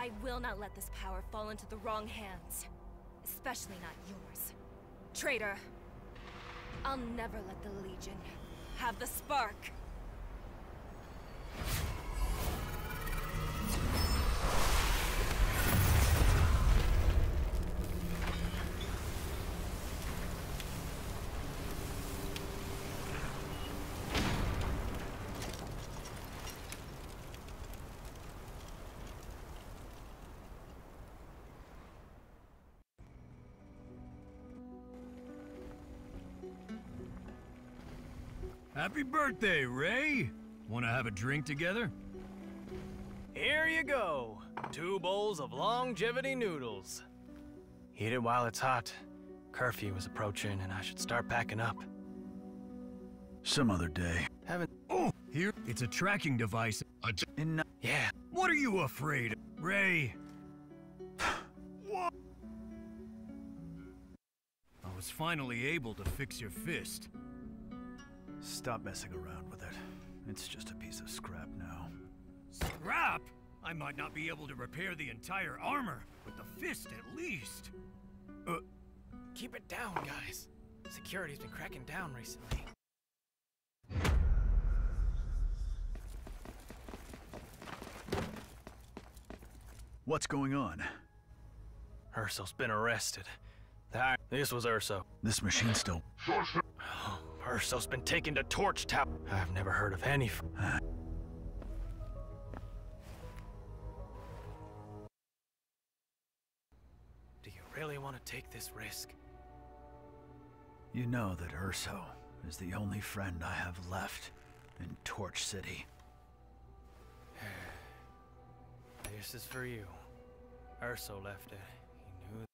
I will not let this power fall into the wrong hands. Especially not yours. Traitor! I'll never let the Legion have the spark! Happy birthday, Ray! Wanna have a drink together? Here you go. 2 bowls of longevity noodles. Eat it while it's hot. Curfew is approaching and I should start packing up. Some other day. Oh! Here, it's a tracking device. Yeah. What are you afraid of, Ray? What? I was finally able to fix your fist. Stop messing around with it. It's just a piece of scrap now. Scrap? I might not be able to repair the entire armor, but the fist at least. Keep it down, guys. Security's been cracking down recently. What's going on? Urso's been arrested. This was Urso. This machine still... Urso's been taken to Torch Tower. I've never heard of any... Do you really want to take this risk? You know that Urso is the only friend I have left in Torch City. This is for you. Urso left it. He knew...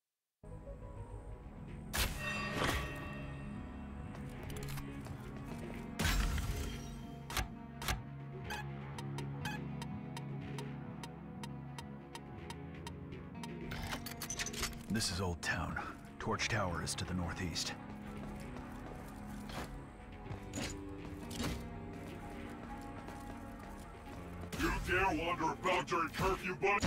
This is Old Town. Torch Tower is to the northeast. You dare wander about during curfew, buddy?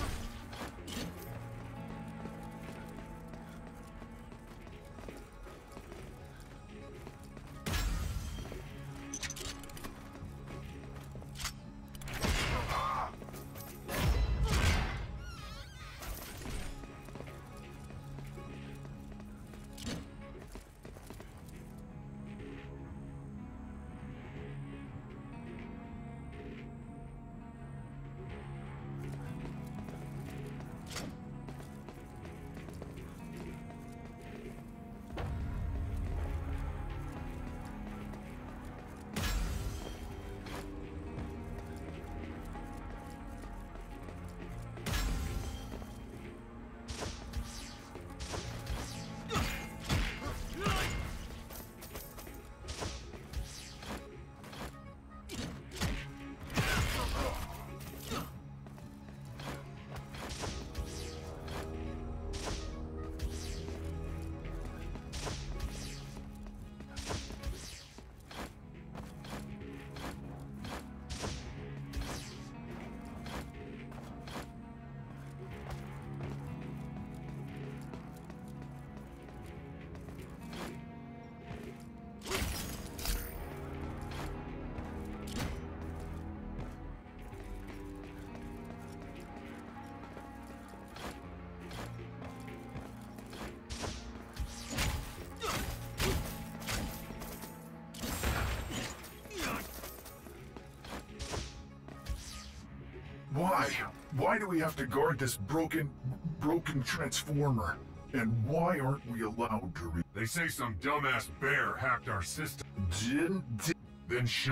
Why do we have to guard this broken transformer? And why aren't we allowed to read? They say some dumbass bear hacked our system. Then shut.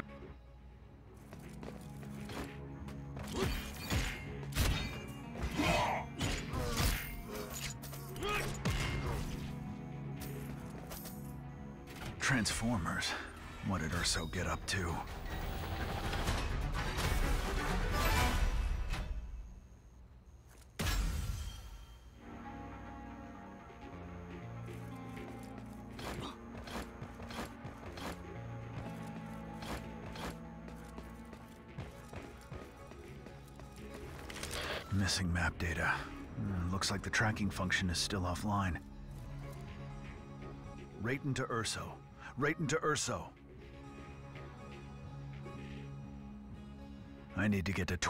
Transformers? What did Urso get up to? missing map data. Looks like the tracking function is still offline. Rayton to Urso. Rayton to Urso. I need to get to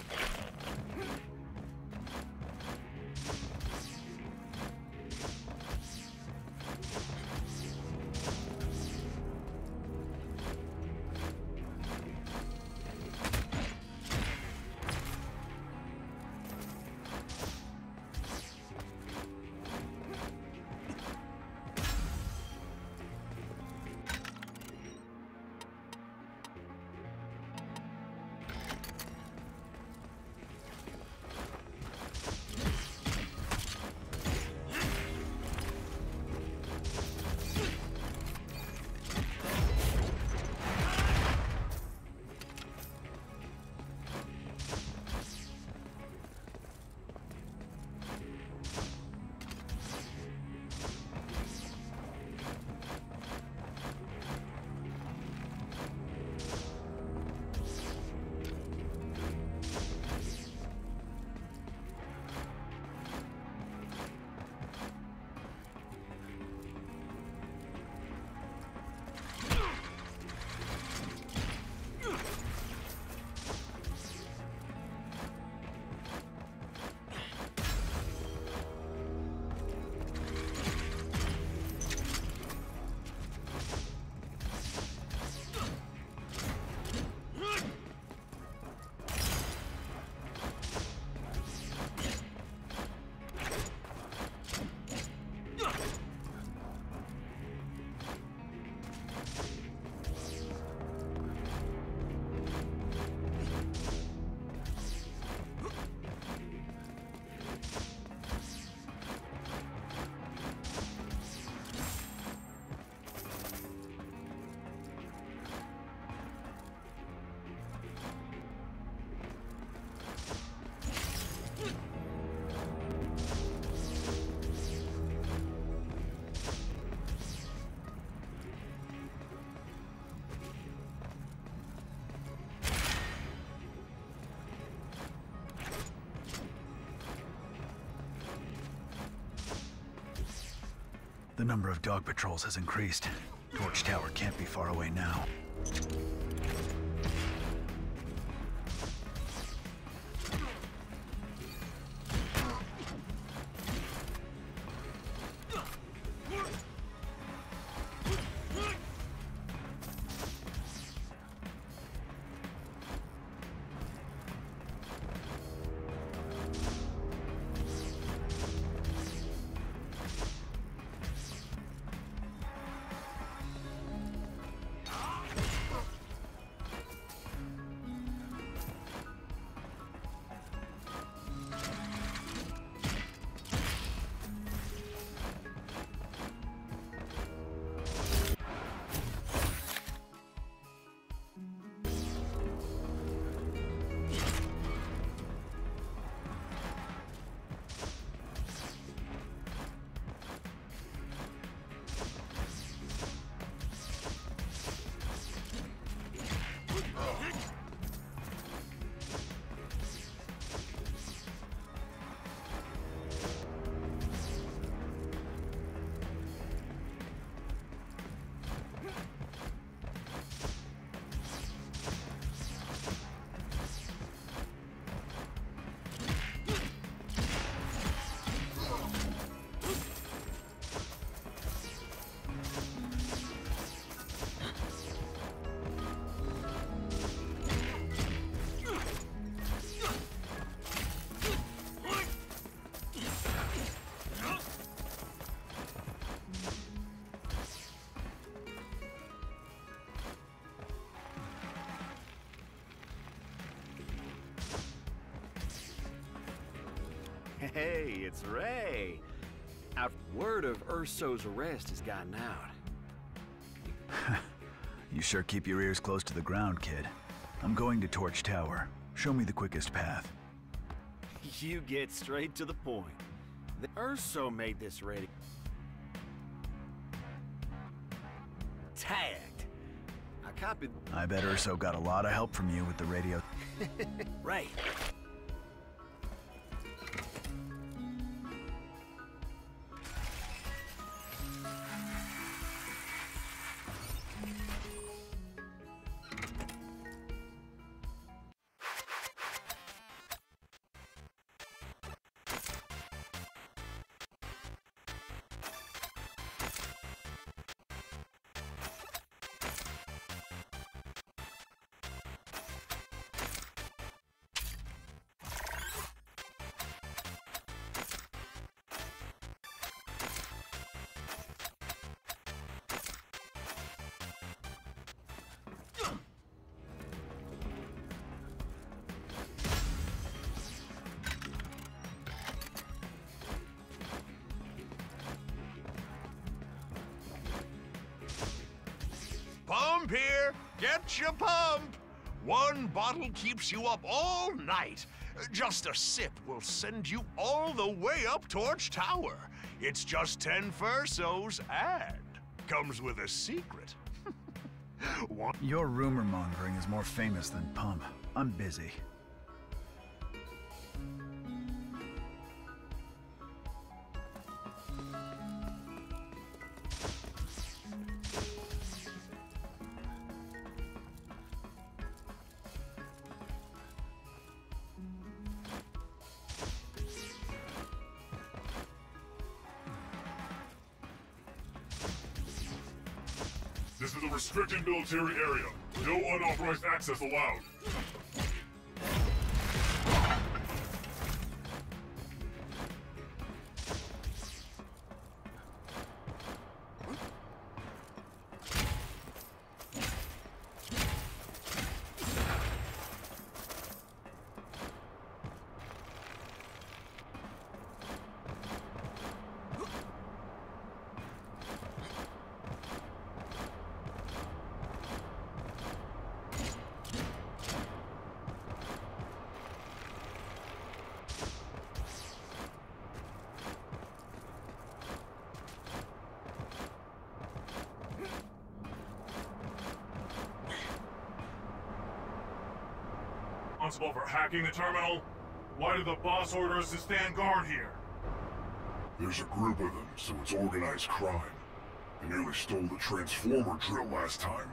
The number of dog patrols has increased. Torch Tower can't be far away now. Hey, it's Ray. Word of Urso's arrest has gotten out. You sure keep your ears close to the ground, kid. I'm going to Torch Tower. Show me the quickest path. You get straight to the point. The Urso made this ready. Tagged. I copied. I bet Urso got a lot of help from you with the radio. Ray. pump here! Get your pump! One bottle keeps you up all night. Just a sip will send you all the way up Torch Tower. It's just 10 Fursos and comes with a secret. Your rumor mongering is more famous than Pump. I'm busy. This is a restricted military area. No unauthorized access allowed. Responsible for hacking the terminal? Why did the boss order us to stand guard here? There's a group of them, so it's organized crime. They nearly stole the transformer drill last time.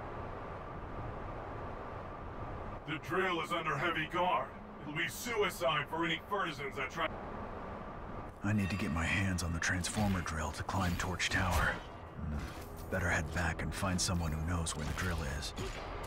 The drill is under heavy guard. It'll be suicide for any Furtisans that try. I need to get my hands on the transformer drill to climb Torch Tower. Better head back and find someone who knows where the drill is.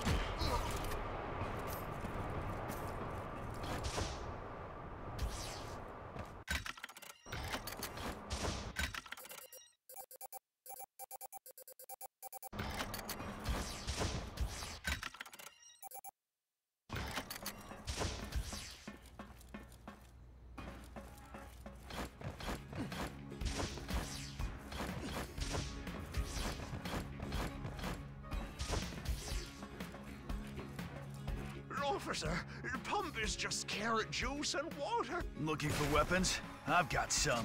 Officer, your pump is just carrot juice and water. Looking for weapons? I've got some.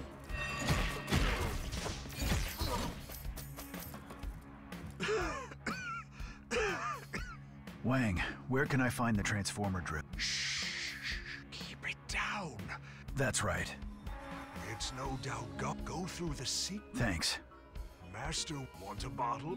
Wang, where can I find the transformer drill? Shh, keep it down. That's right. It's no doubt go through the seat. Thanks. Master, want a bottle?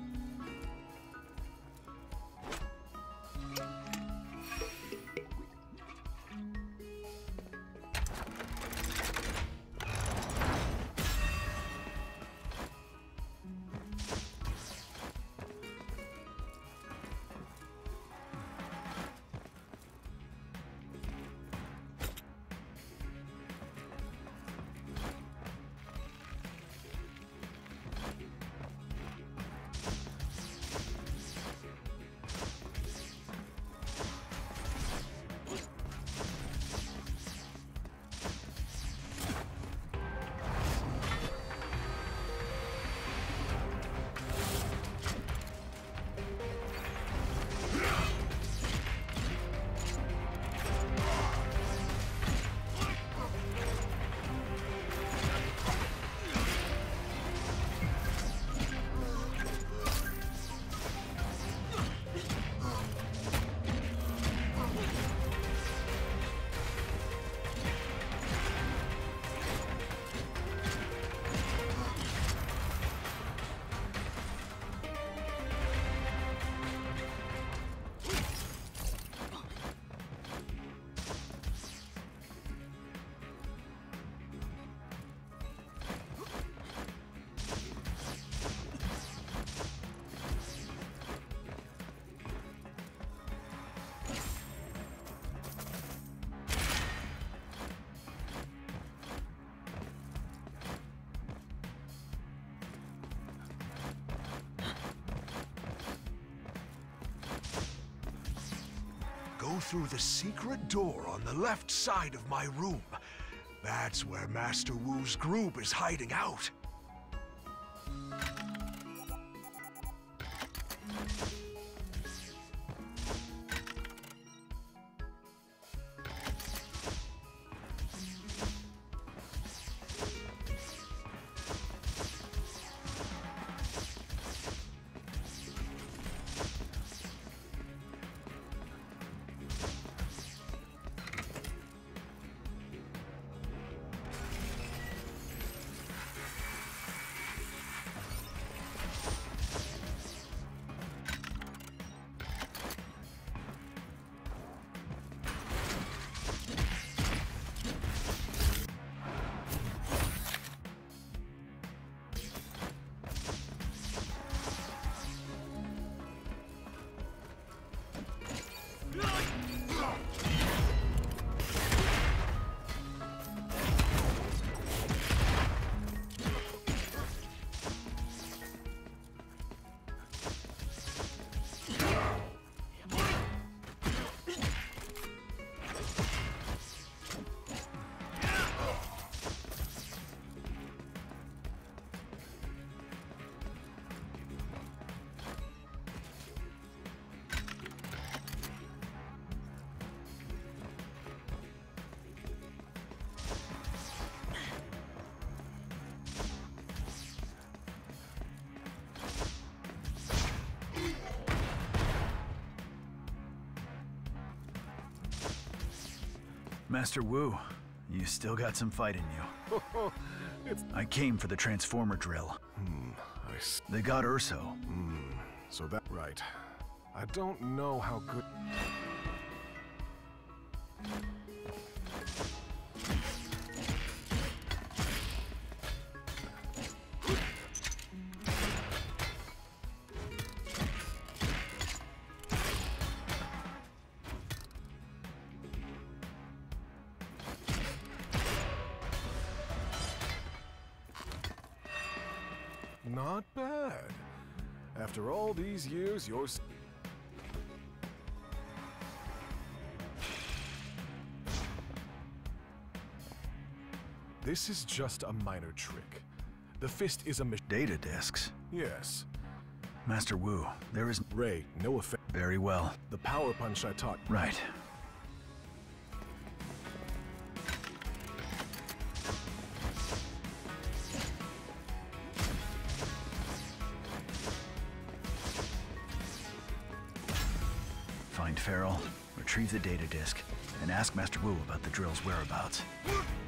Go through the secret door on the left side of my room. That's where Master Wu's group is hiding out. Master Wu, you still got some fight in you. I came for the transformer drill. I see. They got Urso. So that right. I don't know how good. Not bad. After all these years, you're... This is just a minor trick. The fist is a Data discs. Yes. Master Wu, there is... Ray, no effect. Very well. The power punch I taught. Right. Find Farrell, retrieve the data disk, and ask Master Wu about the drill's whereabouts.